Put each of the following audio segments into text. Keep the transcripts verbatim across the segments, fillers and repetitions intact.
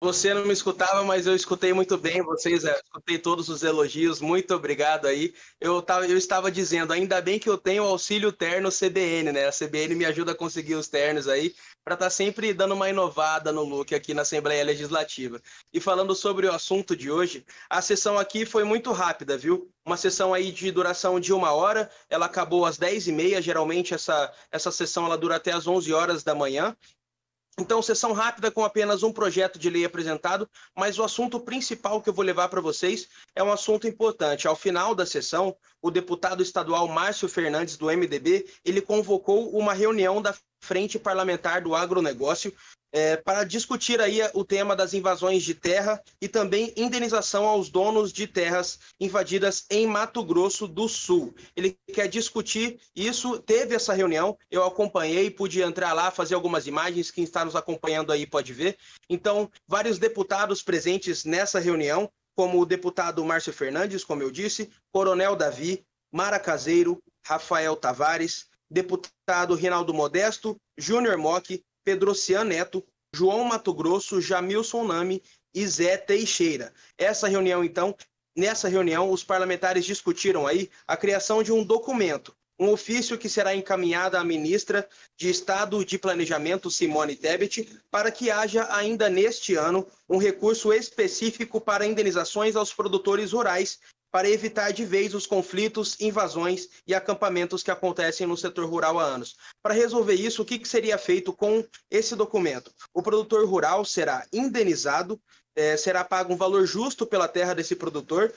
Você não me escutava, mas eu escutei muito bem vocês, é, escutei todos os elogios, muito obrigado aí. Eu, tava, eu estava dizendo, ainda bem que eu tenho o auxílio terno C B N, né? A C B N me ajuda a conseguir os ternos aí, para estar sempre dando uma inovada no look aqui na Assembleia Legislativa. E falando sobre o assunto de hoje, a sessão aqui foi muito rápida, viu? Uma sessão aí de duração de uma hora, ela acabou às dez e meia, geralmente essa, essa sessão ela dura até às onze horas da manhã. Então, sessão rápida com apenas um projeto de lei apresentado, mas o assunto principal que eu vou levar para vocês é um assunto importante. Ao final da sessão, o deputado estadual Márcio Fernandes, do M D B, ele convocou uma reunião da Frente Parlamentar do Agronegócio é, para discutir aí o tema das invasões de terra e também indenização aos donos de terras invadidas em Mato Grosso do Sul. Ele quer discutir isso, teve essa reunião, eu acompanhei, pude entrar lá, fazer algumas imagens, quem está nos acompanhando aí pode ver. Então, vários deputados presentes nessa reunião, como o deputado Márcio Fernandes, como eu disse, Coronel Davi, Mara Caseiro, Rafael Tavares, deputado Rinaldo Modesto, Júnior Mock, Pedrocian Neto, João Mato Grosso, Jamilson Nami e Zé Teixeira. Essa reunião, então, nessa reunião, os parlamentares discutiram aí a criação de um documento, um ofício que será encaminhado à ministra de Estado de Planejamento, Simone Tebet, para que haja ainda neste ano um recurso específico para indenizações aos produtores rurais, para evitar de vez os conflitos, invasões e acampamentos que acontecem no setor rural há anos. Para resolver isso, o que seria feito com esse documento? O produtor rural será indenizado, eh, será pago um valor justo pela terra desse produtor,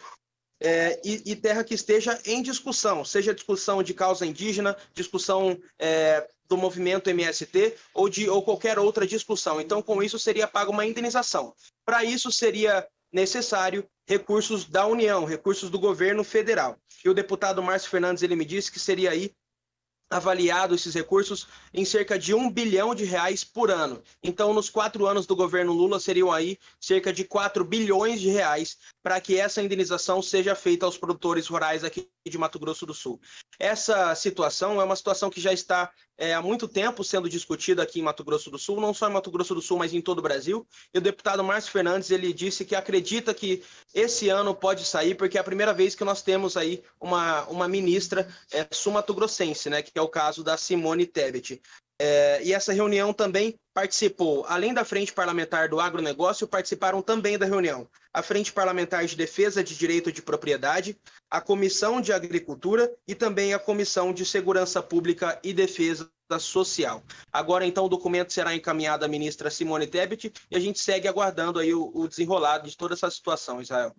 É, e, e terra que esteja em discussão, seja discussão de causa indígena, discussão é, do movimento M S T ou, de, ou qualquer outra discussão. Então, com isso, seria paga uma indenização. Para isso, seria necessário recursos da União, recursos do governo federal. E o deputado Márcio Fernandes ele me disse que seria aí avaliado esses recursos em cerca de um bilhão de reais por ano. Então, nos quatro anos do governo Lula, seriam aí cerca de quatro bilhões de reais para que essa indenização seja feita aos produtores rurais aqui de Mato Grosso do Sul. Essa situação é uma situação que já está é, há muito tempo sendo discutida aqui em Mato Grosso do Sul, não só em Mato Grosso do Sul, mas em todo o Brasil. E o deputado Márcio Fernandes, ele disse que acredita que esse ano pode sair, porque é a primeira vez que nós temos aí uma, uma ministra é, sul-mato-grossense, né, que é o caso da Simone Tebet. É, e essa reunião também participou, além da Frente Parlamentar do Agronegócio, participaram também da reunião a Frente Parlamentar de Defesa de Direito de Propriedade, a Comissão de Agricultura e também a Comissão de Segurança Pública e Defesa Social. Agora, então, o documento será encaminhado à ministra Simone Tebet e a gente segue aguardando aí o, o desenrolar de toda essa situação, Israel.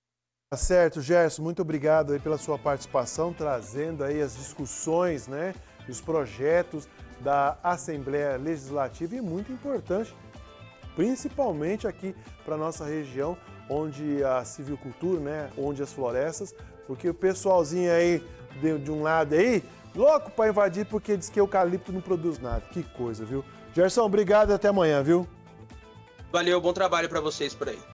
Tá certo, Gerson, muito obrigado aí pela sua participação, trazendo aí as discussões, né, os projetos da Assembleia Legislativa e muito importante, principalmente aqui para nossa região, onde a silvicultura, né, onde as florestas, porque o pessoalzinho aí de, de um lado aí, louco para invadir porque diz que eucalipto não produz nada. Que coisa, viu? Gerson, obrigado e até amanhã, viu? Valeu, bom trabalho para vocês por aí.